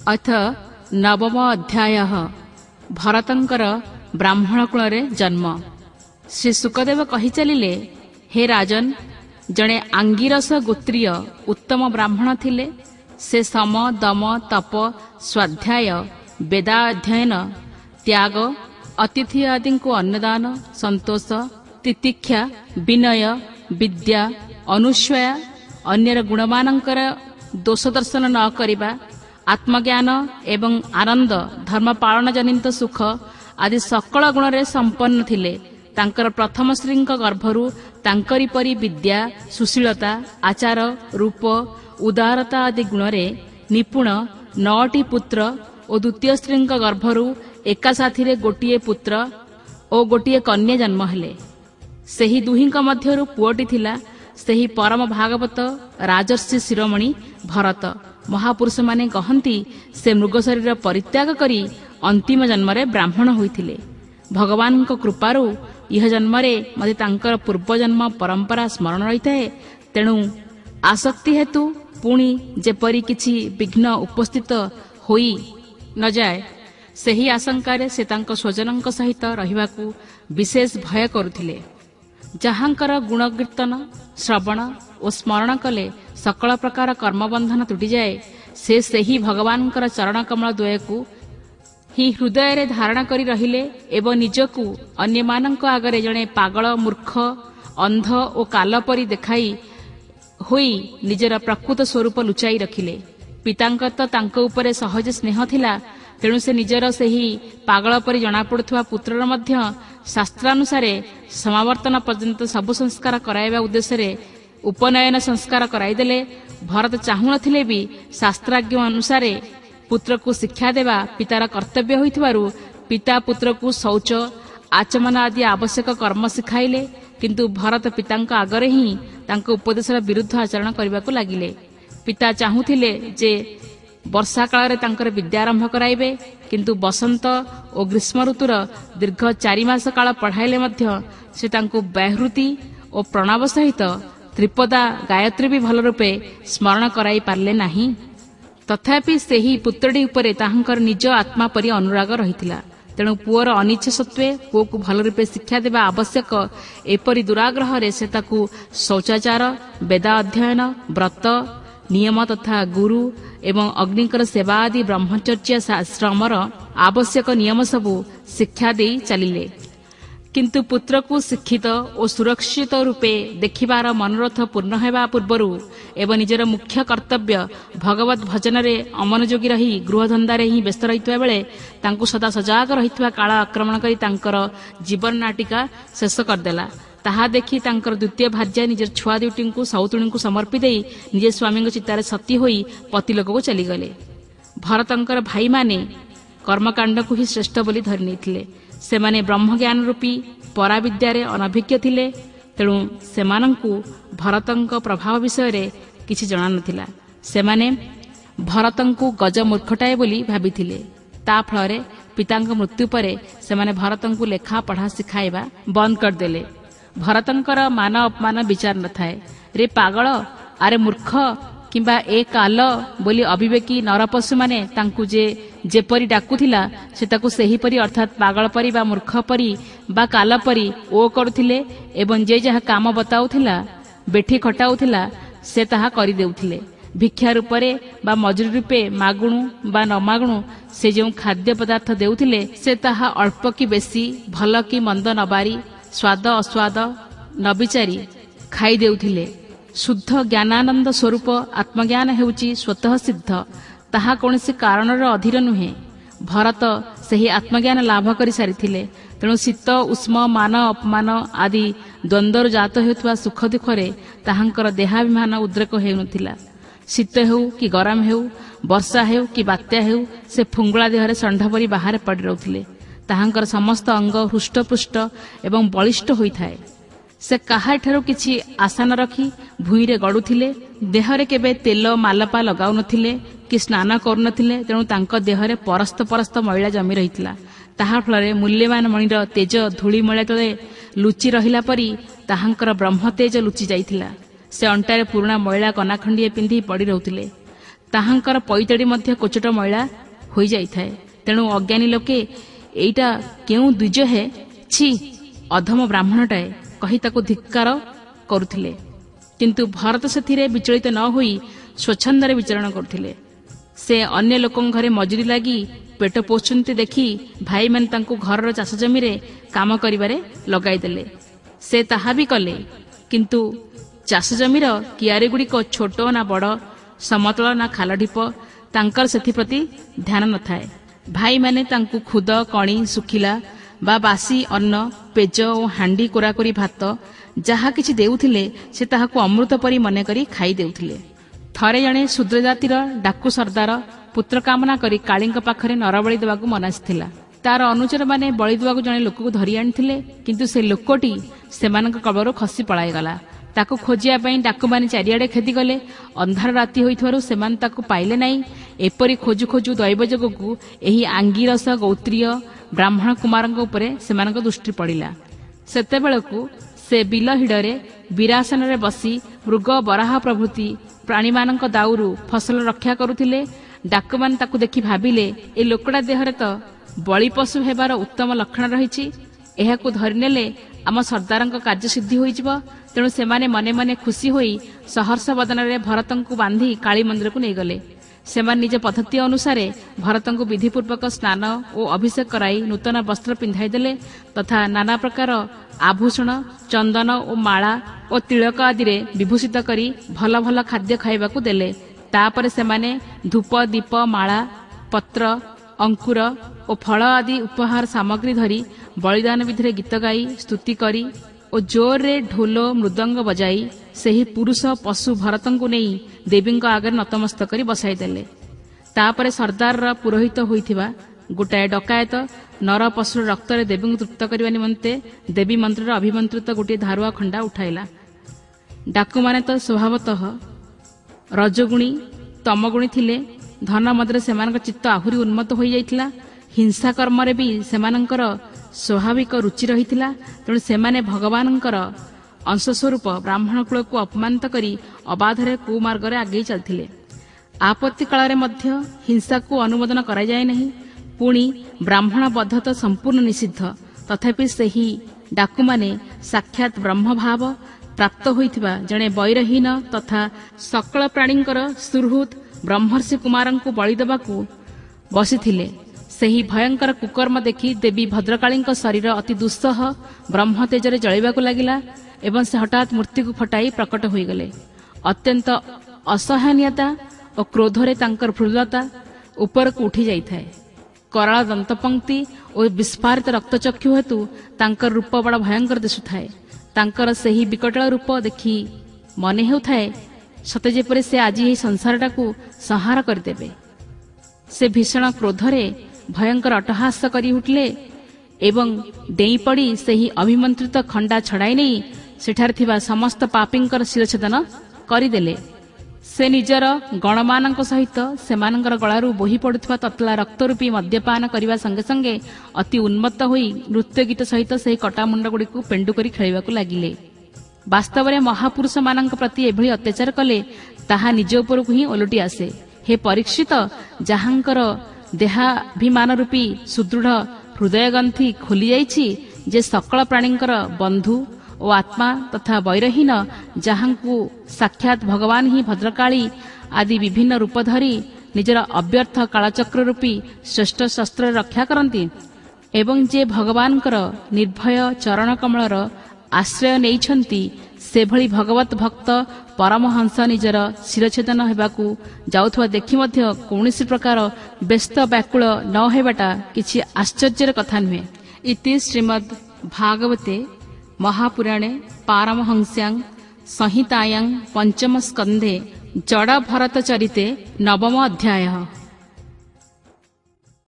अथ नवम अध्याय भरतंकर ब्राह्मण कुल जन्म। श्री सुखदेव कहि चलिले, हे राजन, जड़े आंगिरस गोत्रीय उत्तम ब्राह्मण थिले। से सम दम तप स्वाध्याय वेदाध्ययन त्याग अतिथि आदि को अन्नदान संतोष तितिक्षा विनय विद्या अनुस्वया अन्यर गुणमानंकर दोष दर्शन न करिबा आत्मज्ञान एवं आनंद धर्म पालन जनित सुख आदि सकल गुण रे संपन्न थिले। तांकर प्रथम श्री गर्भरु तांकरी परी विद्या सुशीलता आचार रूप उदारता आदि गुण रे निपुण 9टी पुत्र और द्वितीय श्री गर्भरु एका साथी रे गोटिए पुत्र और गोटिए कन्या जन्म हेले। सेही दुहिंक मध्यरु पुओटी थिला। सेही परम भागवत राजर्षि शिरोमणि भरत। महापुरुष माने कहंती से मृग शरीर परित्याग करी अंतिम जन्म रे ब्राह्मण होइथिले। भगवान को कृपारु यह जन्म रे मते तांकर पूर्व जन्म परंपरा स्मरण रहिताए। तेणु आसक्ति हेतु पुणी जेपरी किछि विघ्न उपस्थित होई न जाए सेही आशंका रे से तांको स्वजनଙ୍କ सहित रहिबाकू विशेष भय करुथिले। जहांकर गुणकीर्तन श्रवण और स्मरण कले सकल प्रकार कर्मबंधन तुटी जाए। से सेही भगवानकर चरण कमल द्वयकू ही हृदय रे धारण करी रहिले एवं निजकू अन्य मानक आगरे जड़े पागल मूर्ख अंध और काल परी देखाई होई निजर प्रकृत स्वरूप लुचाई रखिले। पितांकर तो तांको उपरे सहज स्नेह थिला। तेणु से निजर सेही पागल परी जना पड़ुथुवा पुत्रर मध्य शास्त्रानुसारे समावर्तन पर्यंत सबु संस्कार कराइबा उद्देश्य रे उपनयन संस्कार कराइदेले। भरत चाहू नथिले भी शास्त्राज्ञ अनुसारे पुत्र को शिक्षा देवा पितार कर्तव्य होइथिबारु पिता पुत्र को शौच आचमन आदि आवश्यक कर्म शिखाइले। किंतु भरत पितांक आगरे ही तांको उपदेशर विरुद्ध आचरण करबाकू लागिले। पिता चाहूथिले जे वर्षा काल रे तांकर विद्यारंभ कराइबे, किंतु बसंत और ग्रीष्म ऋतुर दीर्घ 4 मास काल पढ़ाइले मध्य से तांको व्याहृति और प्रणव सहित त्रिपदा गायत्री भी भल रूपे स्मरण कराई पारले नाही। तथापि सेही पुत्रटी उपरे ताहांकर निज आत्मा परि अनुराग रहिथिला। तेणु पुअर अनिच्छ सत्वे पुओ को भल रूपे शिक्षा देवा आवश्यक एपरि दुराग्रह रे से ताकू शौचाचार वेदा अध्ययन व्रत नियम तथा गुरु एवं अग्निकर सेवा आदि ब्रह्मचर्य श्रमर आवश्यक नियम सबू शिक्षा दे चलिले। किंतु पुत्र को शिक्षित और सुरक्षित रूपे देखिबार मनोरथ पूर्ण हेबा पूर्वरु एवं निजर मुख्य कर्तव्य भगवत भजन रे अमनोयोगी रही गृहधंदा रे ही व्यस्त रहितबा बेले तांकु सदा सजाग रहितबा काल आक्रमण करी तांकर जीवन नाटिका शेष करदेला। ताहा देखि तांकर द्वितीय भार्या निजर छुआ दुईटी को सौतुणी को समर्पी दे निजे स्वामी चित्तार सती होई पतिलोक को चलीगले। भरतंकर भाई माने कर्मकांड को ही श्रेष्ठ बोली धरि नेथिले। सेमाने ब्रह्मज्ञान रूपी पराविद्या रे अनभिज्ञ थिले। तेणु सेमानंकु भरतंक प्रभाव विषय रे किछि जणा नथिला। सेमाने भरतंकु गज मूर्खटाए बोली भाबिथिले। ता फलरे पितांक मृत्यु परे सेमाने भरतंकु लेखा पढ़ा सिखाइबा बंद करदेले। भरतंकर मान अपमान विचार न थाए। रे पागल, आरे मूर्ख किंबा ए काल बोली अविवेकी नरपशु माने तांकु जेपरी डाकुथिला से ताकु सेही परी अर्थात पागल परी बा मूर्ख परी बा काल परी ओ करुथिले एवं जे जहा काम बताउथिला बेठी खटाउथिला से ताहा करि देउथिले। भिक्षा रूपरे बा मजूरी रूपे मागुणु बा न मागुणु से जो खाद्य पदार्थ देउथिले से ताहा अल्प कि बेसी भल कि मंद नबारी स्वाद अस्वाद न विचारी खाई देउथिले। शुद्ध ज्ञानानंद स्वरूप आत्मज्ञान हेउची स्वतः सिद्ध, ताहा कौनसी कारणर अधीर नुहे। भरत सही आत्मज्ञान लाभ करि सारिथिले। तेणु शीत उष्म मान अपमान आदि द्वंद्वर जात हेउथवा सुख दुखरे ताहांकर देहाभिमान उद्रेक हेउनथिला। शीत हेउ कि गरम हेउ, वर्षा हेउ कि बात्या हेउ, से फुंगुळा देहरे षंढ परि बाहर पड़ि रहुथिले। ताहांकर समस्त अंग हृष्टपुष्ट एवं बलिष्ठ होइथाए। से काहाठारु किछि आशा न रखी भूई रे गडुथिले। देहरे केबे तेल मालपा लगाउ नथिले कि स्नान करू नथिले। तेणु तांक देहरे परस्त परस्त मैला जमी रहितला। ताहा फलरे मूल्यवान मणिर तेज धूली मैला तले लुचि रहिला परी ताहांकर ब्रह्म तेज लुचि जाइथिला। से अंटारे पुराणा मैला कनाखंडिए पिंधि पड़ी रहुथिले। ତାହାଙ୍କର ପଇତାଡ଼ି ମଧ୍ୟ କୋଚଟ ମଇଳା ହୋଇଯାଇଥାଏ। ତେଣୁ ଅଜ୍ଞାନୀ ଲୋକେ ଏଇଟା କେଉଁ ଦ୍ୱିଜ ହେ, ଛି ଅଧମ ବ୍ରାହ୍ମଣଟାଏ କହି ତାକୁ ଧିକ୍କାର କରୁଥିଲେ। କିନ୍ତୁ ଭରତ ସେଥିରେ ବିଚଳିତ ନ ହୋଇ ସ୍ୱଚ୍ଛନ୍ଦରେ ବିଚରଣ କରୁଥିଲେ। ସେ ଅନ୍ୟ ଲୋକଙ୍କ ଘରେ ମଜୁରୀ ଲାଗି ପେଟ ପୋଷୁଛନ୍ତି ଦେଖି ଭାଇମାନେ ତାଙ୍କୁ ଘରର ଚାଷ ଜମିରେ କାମ କରିବାରେ ଲଗାଇଦେଲେ। ସେ ତାହା ବି କଲେ। କିନ୍ତୁ ଚାଷ ଜମିର କିଆରିଗୁଡ଼ିକ ଛୋଟ ନା ବଡ଼, ସମତଳ ନା ଖାଲ ଢିପ, ତାଙ୍କର ସେଥିପ୍ରତି ଧ୍ୟାନ ନଥାଏ। ଭାଇମାନେ ତାଙ୍କୁ ଖୁଦ, କଣି, ଶୁଖିଲା ବା ବାସି ଅନ୍ନ, ପେଜ ଓ ହାଣ୍ଡି କୋରାକୋରି ଭାତ ଯାହା କିଛି ଦେଉଥିଲେ ସେ ତାହାକୁ ଅମୃତ ପରି ମନେକରି ଖାଇ ଦେଉଥିଲେ। ଥରେ ଜଣେ ଶୂଦ୍ର ଜାତିର ଡାକୁ ସର୍ଦ୍ଦାର ପୁତ୍ର କାମନା କରି କାଳୀଙ୍କ ପାଖରେ ନରବଳି ଦେବାକୁ ମନାସିଥିଲା। ତାର ଅନୁଚରମାନେ ବଳି ଦେବାକୁ ଜଣେ ଲୋକକୁ ଧରି ଆଣିଥିଲେ। କିନ୍ତୁ ସେ ଲୋକଟି ସେମାନଙ୍କ କବଳରୁ ଖସି ପଳାଇଗଲା। ତାକୁ ଖୋଜିବା ପାଇଁ ଡାକୁମାନେ ଚାରିଆଡ଼େ ଖେଦିଗଲେ। ଅନ୍ଧାର ରାତି ହୋଇଥିବାରୁ ସେମାନେ ତାକୁ ପାଇଲେ ନାହିଁ। ଏପରି ଖୋଜୁ ଖୋଜୁ ଦୈବ ଯୋଗକୁ ଏହି ଆଙ୍ଗିରସ ଗୋତ୍ରୀୟ ବ୍ରାହ୍ମଣ କୁମାରଙ୍କ ଉପରେ ସେମାନଙ୍କ ଦୃଷ୍ଟି ପଡ଼ିଲା। ସେତେବେଳକୁ ସେ ବିଲ ହିଡ଼ରେ ବିରାସନରେ ବସି ମୃଗ, ବରାହ ପ୍ରଭୃତି ପ୍ରାଣୀମାନଙ୍କ ଦାଉରୁ ଫସଲ ରକ୍ଷା କରୁଥିଲେ। ଡାକୁମାନେ ତାକୁ ଦେଖି ଭାବିଲେ, ଏ ଲୋକଟା ଦେହରେ ତ ବଳିପଶୁ ହେବାର ଉତ୍ତମ ଲକ୍ଷଣ ରହିଛି। ଏହାକୁ ଧରିନେଲେ ଆମ ସର୍ଦ୍ଦାରଙ୍କ କାର୍ଯ୍ୟସିଦ୍ଧି ହୋଇଯିବ। ତେଣୁ ସେମାନେ ମନେ ମନେ ଖୁସି ହୋଇ ସହର୍ଷ ବଦନରେ ଭରତଙ୍କୁ ବାନ୍ଧି କାଳୀ ମନ୍ଦିରକୁ ନେଇଗଲେ। ସେମାନେ ନିଜ ପଦ୍ଧତି ଅନୁସାରେ ଭରତଙ୍କୁ ବିଧିପୂର୍ବକ ସ୍ନାନ ଓ ଅଭିଷେକ କରାଇ ନୂତନ ବସ୍ତ୍ର ପିନ୍ଧାଇ ଦେଲେ ତଥା ନାନା ପ୍ରକାର ଆଭୂଷଣ, ଚନ୍ଦନ ଓ ମାଳା ଓ ତିଳକ ଆଦିରେ ବିଭୂଷିତ କରି ଭଲ ଭଲ ଖାଦ୍ୟ ଖାଇବାକୁ ଦେଲେ। ତାପରେ ସେମାନେ ଧୂପ, ଦୀପ, ମାଳା, ପତ୍ର, ଅଙ୍କୁର ଓ ଫଳ ଆଦି ଉପହାର ସାମଗ୍ରୀ ଧରି ବଳିଦାନ ବିଧିରେ ଗୀତ ଗାଇ ସ୍ତୁତି କରି ଓ ଜୋରରେ ଢୋଲ ମୃଦଙ୍ଗ ବଜାଇ ସେହି ପୁରୁଷ ପଶୁ ଭରତଙ୍କୁ ନେଇ ଦେବୀଙ୍କ ଆଗରେ ନତମସ୍ତ କରି ବସାଇଦେଲେ। ତାପରେ ସର୍ଦ୍ଦାରର ପୁରୋହିତ ହୋଇଥିବା ଗୋଟାଏ ଡକାୟତ ନର ପଶୁର ରକ୍ତରେ ଦେବୀଙ୍କୁ ତୃପ୍ତ କରିବା ନିମନ୍ତେ ଦେବୀ ମନ୍ଦିରର ଅଭିମନ୍ତ୍ରିତ ଗୋଟିଏ ଧାରୁଆ ଖଣ୍ଡା ଉଠାଇଲା। ଡାକୁମାନେ ତ ସ୍ୱଭାବତଃ ରଜଗୁଣୀ ତମଗୁଣୀ ଥିଲେ। ଧନ ମଧ୍ୟରେ ସେମାନଙ୍କ ଚିତ୍ତ ଆହୁରି ଉନ୍ମତ୍ତ ହୋଇଯାଇଥିଲା। ହିଂସା କର୍ମରେ ବି ସେମାନଙ୍କର ସ୍ୱାଭାବିକ ରୁଚି ରହିଥିଲା। ତେଣୁ ସେମାନେ ଭଗବାନଙ୍କର ଅଂଶସ୍ୱରୂପ ବ୍ରାହ୍ମଣ କୂଳକୁ ଅପମାନିତ କରି ଅବାଧରେ କୁମାର୍ଗରେ ଆଗେଇ ଚାଲିଥିଲେ। ଆପତ୍ତି କାଳରେ ମଧ୍ୟ ହିଂସାକୁ ଅନୁମୋଦନ କରାଯାଏ ନାହିଁ। ପୁଣି ବ୍ରାହ୍ମଣ ବଧ ତ ସମ୍ପୂର୍ଣ୍ଣ ନିଷିଦ୍ଧ। ତଥାପି ସେହି ଡାକୁମାନେ ସାକ୍ଷାତ୍ ବ୍ରହ୍ମଭାବ ପ୍ରାପ୍ତ ହୋଇଥିବା ଜଣେ ବୈରହୀନ ତଥା ସକଳ ପ୍ରାଣୀଙ୍କର ସୁହୃଦ୍ ବ୍ରହ୍ମର୍ଷି କୁମାରଙ୍କୁ ବଳି ଦେବାକୁ ବସିଥିଲେ। ସେହି ଭୟଙ୍କର କୁକର୍ମ ଦେଖି ଦେବୀ ଭଦ୍ରକାଳୀଙ୍କ ଶରୀର ଅତି ଦୁଃସହ ବ୍ରହ୍ମ ତେଜରେ ଜଳିବାକୁ ଲାଗିଲା ଏବଂ ସେ ହଠାତ୍ ମୂର୍ତ୍ତିକୁ ଫଟାଇ ପ୍ରକଟ ହୋଇଗଲେ। ଅତ୍ୟନ୍ତ ଅସହନୀୟତା ଓ କ୍ରୋଧରେ ତାଙ୍କର ଭ୍ରୁଲତା ଉପରକୁ ଉଠି ଯାଇଥାଏ। କରାଳ ଦନ୍ତପଙ୍କ୍ତି ଓ ବିସ୍ଫାରିତ ରକ୍ତଚକ୍ଷୁ ହେତୁ ତାଙ୍କର ରୂପ ବଡ଼ ଭୟଙ୍କର ଦିଶୁଥାଏ। ତାଙ୍କର ସେହି ବିକଟାଳ ରୂପ ଦେଖି ମନେ ହେଉଥାଏ ସତେ ଯେପରି ସେ ଆଜି ଏହି ସଂସାରଟାକୁ ସଂହାର କରିଦେବେ। ସେ ଭୀଷଣ କ୍ରୋଧରେ ଭୟଙ୍କର ଅଟ୍ଟହାସ କରି ଉଠିଲେ ଏବଂ ଡେଇଁପଡ଼ି ସେହି ଅଭିମନ୍ତ୍ରିତ ଖଣ୍ଡା ଛଡ଼ାଇ ନେଇ ସେଠାରେ ଥିବା ସମସ୍ତ ପାପୀଙ୍କର ଶିରଚ୍ଛେଦନ କରିଦେଲେ। ସେ ନିଜର ଗଣମାନଙ୍କ ସହିତ ସେମାନଙ୍କର ଗଳାରୁ ବୋହି ପଡ଼ୁଥିବା ତତଲା ରକ୍ତରୂପୀ ମଦ୍ୟପାନ କରିବା ସଙ୍ଗେ ସଙ୍ଗେ ଅତି ଉନ୍ମତ୍ତ ହୋଇ ନୃତ୍ୟ ଗୀତ ସହିତ ସେହି କଟା ମୁଣ୍ଡଗୁଡ଼ିକୁ ପେଣ୍ଡୁ କରି ଖେଳିବାକୁ ଲାଗିଲେ। ବାସ୍ତବରେ ମହାପୁରୁଷମାନଙ୍କ ପ୍ରତି ଏଭଳି ଅତ୍ୟାଚାର କଲେ ତାହା ନିଜ ଉପରକୁ ହିଁ ଓଲଟି ଆସେ। ହେ ପରୀକ୍ଷିତ, ଯାହାଙ୍କର ଦେହାଭିମାନ ରୂପୀ ସୁଦୃଢ଼ ହୃଦୟଗ୍ରନ୍ଥି ଖୋଲି ଯାଇଛି, ଯେ ସକଳ ପ୍ରାଣୀଙ୍କର ବନ୍ଧୁ ଓ ଆତ୍ମା ତଥା ବୈରହୀନ, ଯାହାଙ୍କୁ ସାକ୍ଷାତ୍ ଭଗବାନ ହିଁ ଭଦ୍ରକାଳୀ ଆଦି ବିଭିନ୍ନ ରୂପ ଧରି ନିଜର ଅବ୍ୟର୍ଥ କାଳଚକ୍ର ରୂପୀ ଶ୍ରେଷ୍ଠ ଶସ୍ତ୍ରରେ ରକ୍ଷା କରନ୍ତି ଏବଂ ଯେ ଭଗବାନଙ୍କର ନିର୍ଭୟ ଚରଣ କମଳର ଆଶ୍ରୟ ନେଇଛନ୍ତି, ସେଭଳି ଭଗବତ ଭକ୍ତ ପରମହଂସ ନିଜର ଶିରଚ୍ଛେଦନ ହେବାକୁ ଯାଉଥିବା ଦେଖି ମଧ୍ୟ କୌଣସି ପ୍ରକାର ବ୍ୟସ୍ତ ବ୍ୟାକୁଳ ନ ହେବାଟା କିଛି ଆଶ୍ଚର୍ଯ୍ୟର କଥା ନୁହେଁ। ଇତି ଶ୍ରୀମଦ୍ ଭାଗବତେ ମହାପୁରାଣେ ପାରମହଂସ୍ୟାଂ ସଂହିତାୟାଂ ପଞ୍ଚମ ସ୍କନ୍ଧେ ଜଡ଼ ଭରତ ଚରିତେ ନବମ ଅଧ୍ୟାୟ।